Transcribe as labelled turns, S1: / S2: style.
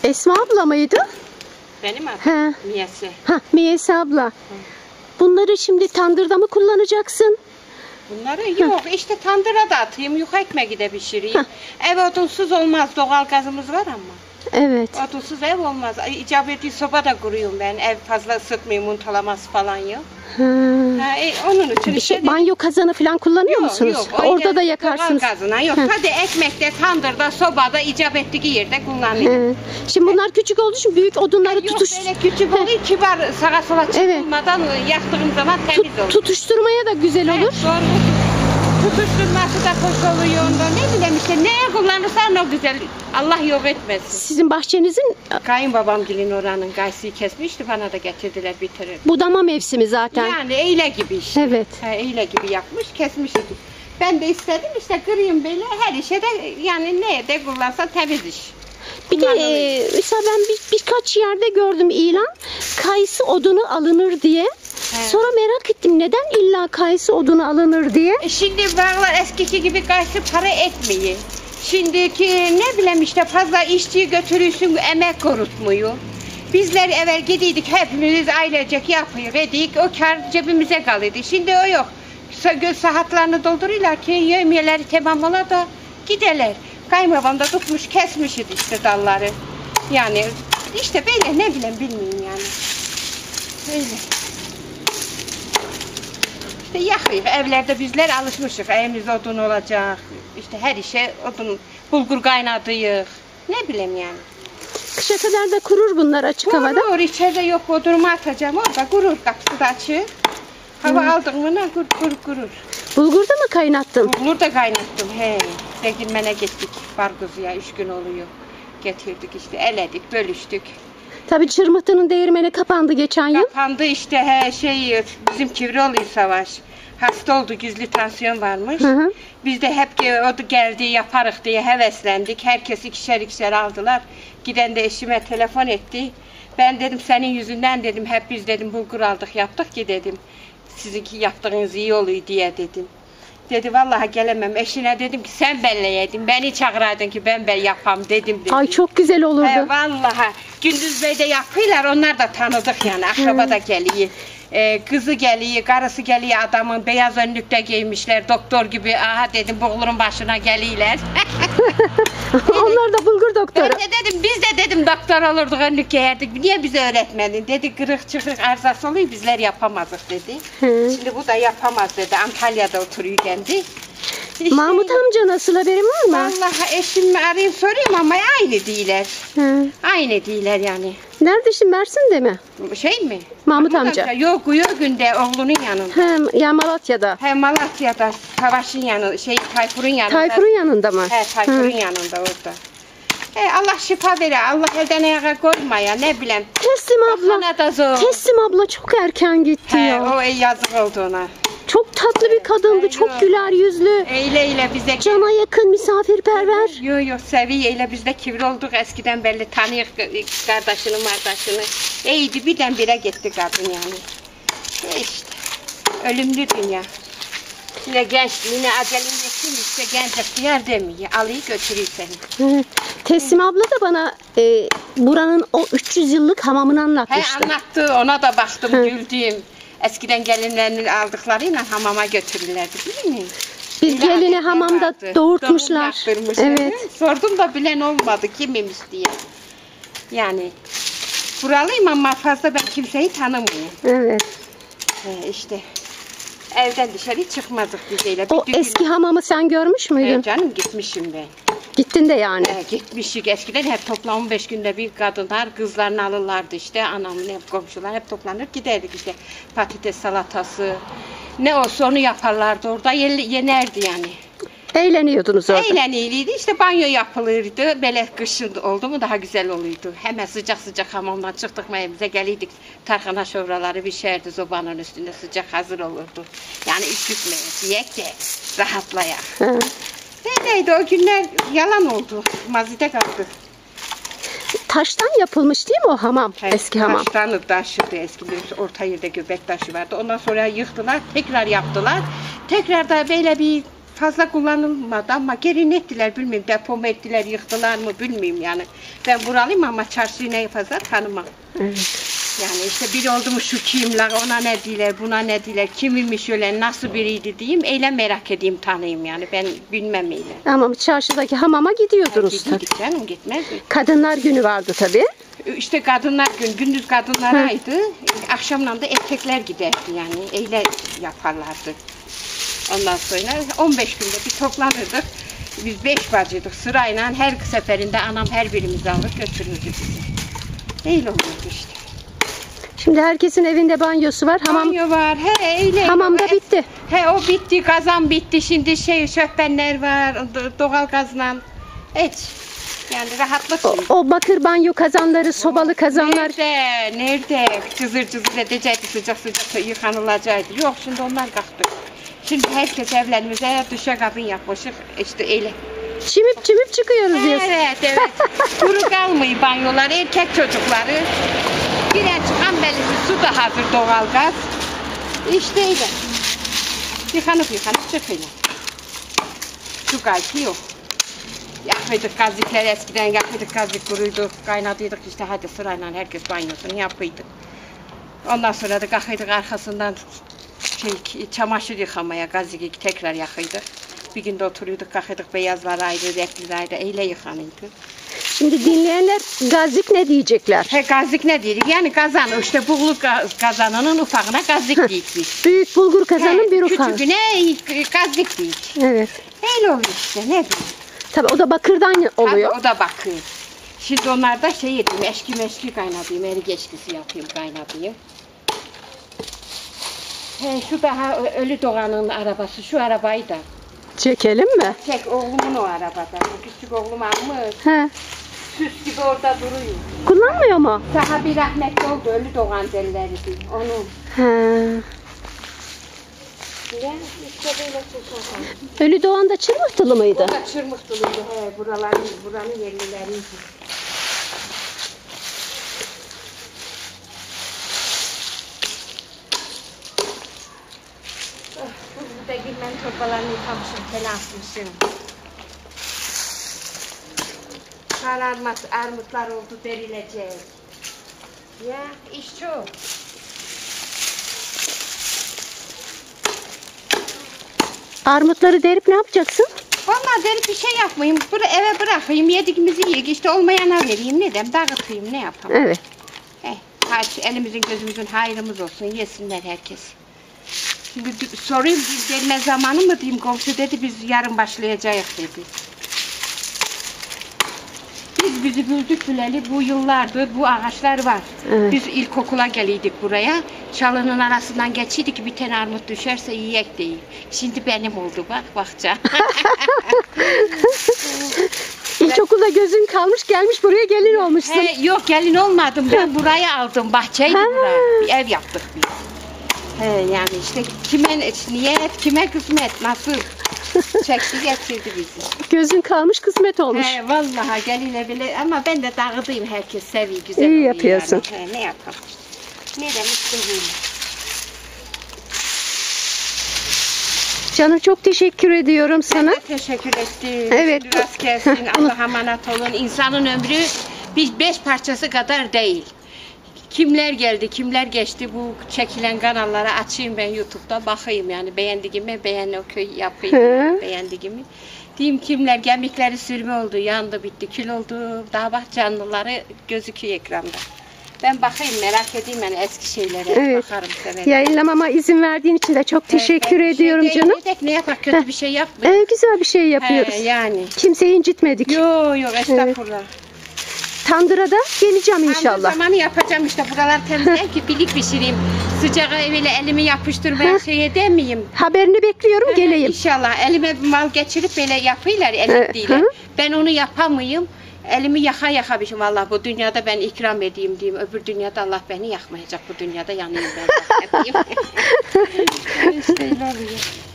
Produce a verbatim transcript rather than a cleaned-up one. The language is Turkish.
S1: Esma abla mıydı?
S2: Benim adım
S1: He.
S2: Miyase.
S1: Ha, Miyase abla. Hı. Bunları şimdi tandırda mı kullanacaksın?
S2: Bunları yok Hı. işte tandıra da atayım, yuka ekmeği de pişireyim. Hı. Ev odunsuz olmaz, doğal gazımız var ama.
S1: Evet.
S2: Odunsuz ev olmaz. İcap ettiği soba da kuruyorum ben. Ev fazla ısıtmayayım, untalaması falan yok.
S1: Ha.
S2: Ha, e, onun için
S1: bir şey,
S2: işte
S1: banyo kazanı falan kullanıyor yok, musunuz?
S2: Yok,
S1: orada da yakarsınız.
S2: Doğal gazına yok. Hı. Hadi ekmekte, tandırda, sobada icap ettiği yerde kullanıyorum.
S1: Şimdi bunlar küçük olduğu için büyük odunları
S2: yok,
S1: tutuş.
S2: Yok böyle küçük oluyor, kibar sağa sola çıkmadan evet. yaktığım zaman temiz
S1: Tut,
S2: olur.
S1: Tutuşturmaya da güzel olur.
S2: Evet, doğru. Tutuşturması da hoş oluyor onda. Ne bileyim işte neye kullanırsan o güzel. Allah yok etmesin.
S1: Sizin bahçenizin...
S2: Kayınbabam gelin oranın kayısıyı kesmişti. Bana da getirdiler bitirir.
S1: Budama mevsimi zaten.
S2: Yani eyle gibi işte.
S1: Evet.
S2: He, eyle gibi yapmış kesmişti. Ben de istedim işte kırayım böyle her işe de yani neye de kullansa temiz iş.
S1: Bir de e, mesela ben bir, birkaç yerde gördüm ilan. Kayısı odunu alınır diye. He. Sonra merak ettim neden illa kayısı odunu alınır diye.
S2: E şimdi bağlar eskiki gibi kayısı para etmiyor. Şimdiki ne bileyim işte fazla işçiyi götürürsün emek korutmuyor. Bizler evvel gidiydik hepimiz ailecek yapıyor edik o kar cebimize kalıyordu. Şimdi o yok. Göz saatlerini dolduruyorlar ki yemeğleri tamam ola da giderler. Kayınbabam da tutmuş kesmiş idi işte dalları. Yani işte böyle ne bileyim bilmiyorum yani. Böyle. İşte yakıyor. Evlerde bizler alışmışız. Evimiz odun olacak. İşte her işe odun, bulgur kaynatıyık. Ne bileyim yani.
S1: Kışa kadar da kurur bunlar açık
S2: kurur,
S1: havada.
S2: Kurur. İçeride yok odurumu atacağım. Orada kurur. Kapısı da açık. Hava hmm. aldın mı ne kurur kurur kurur.
S1: Bulgur da mı kaynattın?
S2: Bulgur da kaynattım. He. Değirmene gittik. Bargızı'ya üç gün oluyor. Getirdik işte. Eledik, bölüştük.
S1: Tabii Çırmıhtı'nın değirmeni kapandı geçen yıl.
S2: Kapandı işte he, şey bizim Kivroğlu Savaş. Hasta oldu, gizli tansiyon varmış. Hı hı. Biz de hep o geldi yaparık diye heveslendik. Herkes ikişer ikişer aldılar. Giden de eşime telefon etti. Ben dedim senin yüzünden dedim hep biz dedim bulgur aldık yaptık ki dedim. Sizinki yaptığınız iyi oluyor diye dedim. Dedi vallahi gelemem. Eşine dedim ki sen belleyeydin. Beni çağıraydın ki ben ben yapam dedim. Dedi.
S1: Ay çok güzel olurdu.
S2: He, vallahi Gündüz Bey'de yapıyorlar. Onlar da tanıdık yani. Akraba da geliyor. Ee, kızı geliyor, karısı geliyor adamın beyaz önlükte giymişler. Doktor gibi. Aha dedim bulgurun başına geliyorlar.
S1: Onlar da bulgur doktoru.
S2: Ben de dedim biz de dedim doktor olurduk önlük giyerdik. Niye bize öğretmedin? Dedi kırık çıkık arzası oluyor bizler yapamazdık dedi. Hı. Şimdi bu da yapamaz dedi. Antalya'da oturuyor kendi. İşte,
S1: Mahmut amca nasıl haberin var mı?
S2: Vallahi eşimi arayayım sorayım ama aynı değiller. Hı. Aynı değiller yani.
S1: Nerede şimdi Mersin'de mi?
S2: Şey mi?
S1: Mahmut, Mahmut amca. amca.
S2: Yok Guyurgün'de oğlunun yanında.
S1: He, ya Malatya'da.
S2: He Malatya'da Savaş'ın yanında şey Tayfur'un yanında.
S1: Tayfur'un yanında mı?
S2: He Tayfur'un yanında orada. He Allah şifa verir. Allah elden ayağa koymaya ne bileyim.
S1: Teslim abla. Teslim abla çok erken gitti
S2: He,
S1: ya.
S2: o yazık oldu ona.
S1: Çok tatlı bir kadındı, He, çok yok. güler yüzlü.
S2: Eyle eyle bize
S1: cana yakın, misafirperver.
S2: Yok yok seviyeyle biz de kivri olduk eskiden belli tanıyık kardeşini kardeşini. İyiydi birdenbire gitti kadın yani. E işte ölümlü dünya. Yine genç, yine acelin yetin işte genç diğer demiyor. Alıyı götürüyor seni.
S1: Hı. Teslim abla da bana e, buranın o üç yüz yıllık hamamını anlatmıştı.
S2: He anlattı, ona da baktım, Hı. güldüm. Eskiden gelinlerini aldıklarıyla hamama götürürlerdi değil mi?
S1: Bir Öyle gelini hamamda vardı. doğurtmuşlar. Evet.
S2: Sordum da bilen olmadı kimimiz diye. Yani buralıyım ama fazla ben kimseyi tanımıyorum.
S1: Evet.
S2: Ee, işte evden dışarı çıkmadık bizeyle.
S1: O bir eski gün... hamamı sen görmüş müydün?
S2: Ee, canım gitmişim ben.
S1: Gittin de yani.
S2: Ee, gitmişik. Eskiden hep toplam on beş günde bir kadınlar kızlarını alırlardı işte. Anamın hep komşular hep toplanır giderdik işte. Patates salatası. Ne olsa onu yaparlardı orada. Yenerdi yani.
S1: Eğleniyordunuz orada.
S2: Eğleniyorduk. İşte banyo yapılırdı. Böyle kışın oldu mu daha güzel oluyordu. Hemen sıcak sıcak hamamdan çıktık mı evimize geliydik. Tarhana şovraları pişerdi zobanın üstünde sıcak hazır olurdu. Yani üşütmeye diyek de rahatlayak. Hı. Öyleydi o günler yalan oldu. Mazide kaldı.
S1: Taştan yapılmış değil mi o hamam? Hayır, eski hamam.
S2: Taştan taşıydı eskiden. Orta yerde göbek taşı vardı. Ondan sonra yıktılar. Tekrar yaptılar. Tekrar da böyle bir fazla kullanılmadı ama geri ne ettiler bilmiyorum. Depo mu ettiler, yıktılar mı bilmiyorum yani. Ben buralıyım ama çarşıyı ne fazla tanımam.
S1: Evet.
S2: Yani işte biri oldu mu şu kimler, ona ne diler, buna ne diler, kimmiş öyle, nasıl biriydi diyeyim. Eyle merak edeyim, tanıyayım yani. Ben bilmem eyle.
S1: Ama çarşıdaki hamama gidiyordunuz tabii.
S2: Gidiyorduk canım, gitmez mi?
S1: Kadınlar günü vardı tabii.
S2: İşte kadınlar gün, gündüz kadınlaraydı. Akşamdan da erkekler giderdi yani. Eyle yaparlardı. Ondan sonra on beş günde bir toplanırdık. Biz beş bacıydık sırayla. Her seferinde anam her birimizi alır götürürdü bizi. Öyle olurdu işte.
S1: Şimdi herkesin evinde banyosu var. Hamam
S2: Banyo var. He, öyle.
S1: hamam da bitti.
S2: He, o bitti. Kazan bitti. Şimdi şey şöhbenler var. Doğal gazla. Evet. Yani rahatlık.
S1: O, o bakır banyo kazanları, sobalı kazanlar.
S2: Nerede? Nerede? Cızır cızır edecekti, sıcak sıcak yıkanılacaktı. Yok, şimdi onlar kalktı. Şimdi herkes evlerimize duşakabin yapmışık. İşte öyle.
S1: Çimip çimip çıkıyoruz diyorsun.
S2: Evet, evet. Kuru kalmıyor banyolar, erkek çocukları. Giren çıkan belisi, su da hazır, doğalgaz. İşte öyle. Yıkanıp yıkanıp çıkıyor. Su kaybı yok. Yakıyorduk gazikler, eskiden yakıyorduk gazik kuruyorduk, kaynatıyorduk işte hadi sırayla herkes banyosunu yapıyorduk. Ondan sonra da kalkıyorduk arkasından şey, çamaşır yıkamaya gaziki tekrar yakıyorduk. Bir günde oturuyorduk, kalkıyorduk beyazlar ayrı, renkliler ayrı, öyle yıkanıyorduk.
S1: Şimdi dinleyenler gazik ne diyecekler?
S2: He, gazik ne diydik? Yani kazan, işte bulgur kazanının ufağına gazik diydik biz.
S1: Büyük bulgur kazanın bir ufağı.
S2: Küçüğüne gazik diydik.
S1: Evet.
S2: Öyle oluyor işte, ne diyeyim.
S1: Tabii o da bakırdan oluyor.
S2: Tabii o da bakıyor. Şimdi onlarda şey yedim, eşki meşki kaynatayım, erik eşkisi yapayım, kaynatayım. He, şu daha ölü doğanın arabası, şu arabayı da.
S1: Çekelim mi?
S2: Çek, oğlumun o arabada. Küçük oğlum almış.
S1: He.
S2: Süs gibi orada duruyor.
S1: Kullanmıyor mu?
S2: Daha bir rahmetli oldu, ölü doğan derlerdi. Onun.
S1: He.
S2: Ya, işte böyle çeşitler.
S1: Ölü Doğan da Çırmıhtılı mıydı?
S2: O da Çırmıhtılıydı, he, buraların, buranın yerlileriydi. Burada girmen çorbalarını yıkamışım, telaşmışım. Kar armut, armutlar oldu derilecek. Ya, iş çok.
S1: Armutları derip ne yapacaksın?
S2: Vallahi derip bir şey yapmayayım. Buraya eve bırakayım, yediğimizi yiyek. İşte olmayana vereyim. Neden? Dağıtayım, ne yapayım?
S1: Evet.
S2: Eh, hadi elimizin gözümüzün hayrımız olsun. Yesinler herkes. Şimdi sorayım, biz gelme zamanı mı diyeyim? Komşu dedi, biz yarın başlayacağız dedi. Biz bizi büyüdük bileli bu yıllardır bu ağaçlar var.
S1: Evet.
S2: Biz ilkokula geliydik buraya. Çalının arasından geçiydik, bir tane armut düşerse yiyek değil. Şimdi benim oldu bak, bakacağım.
S1: İlkokulda gözün kalmış gelmiş buraya gelin olmuşsun.
S2: He, yok gelin olmadım, ben buraya aldım, bahçeydi
S1: Ha.
S2: buraya. Bir ev yaptık biz. He, yani işte kime niyet, kime kısmet, nasıl çekti getirdi bizi.
S1: Gözün kalmış kısmet olmuş.
S2: He, vallahi geline bile ama ben de dağıdayım, herkes seviyor, güzel
S1: İyi
S2: oluyor
S1: yapıyorsun.
S2: Yani. He, ne yapalım? Ne demek istediğim.
S1: Canım çok teşekkür ediyorum sana.
S2: Ben de teşekkür ettim.
S1: Evet.
S2: Rast gelsin, Allah'a emanet olun. İnsanın ömrü bir beş parçası kadar değil. Kimler geldi, kimler geçti, bu çekilen kanallara açayım ben YouTube'da, bakayım yani beğendiğimi, beğen o köy yapayım,
S1: Hı.
S2: beğendiğimi. Diyeyim kimler, gemikleri sürme oldu, yandı, bitti, kül oldu, daha bak canlıları gözüküyor ekranda. Ben bakayım, merak edeyim yani eski şeylere,
S1: Evet.
S2: bakarım, severim.
S1: Yayınlamama izin verdiğin için de çok teşekkür
S2: Evet,
S1: ediyorum
S2: şey
S1: canım.
S2: değil, ne yapar, kötü bir şey yapmıyor.
S1: Ee, güzel bir şey yapıyoruz.
S2: He, yani.
S1: Kimseyi incitmedik.
S2: Yok yok, estağfurullah.
S1: Tandıra'da geleceğim
S2: Aynı
S1: inşallah.
S2: zamanı yapacağım işte, buralar temizler ki bilik pişireyim. Sıcağa evine elimi yapıştırmaya
S1: Heh.
S2: şey edemeyeyim.
S1: Haberini bekliyorum, geleyim.
S2: İnşallah elime bir mal geçirip böyle yapıyorlar elektriğiyle.
S1: Hı.
S2: Ben onu yapamayayım. Elimi yaka yaka biçim, Allah bu dünyada ben ikram edeyim diyeyim. Öbür dünyada Allah beni yakmayacak, bu dünyada yanayım ben. İşte öyle oluyor.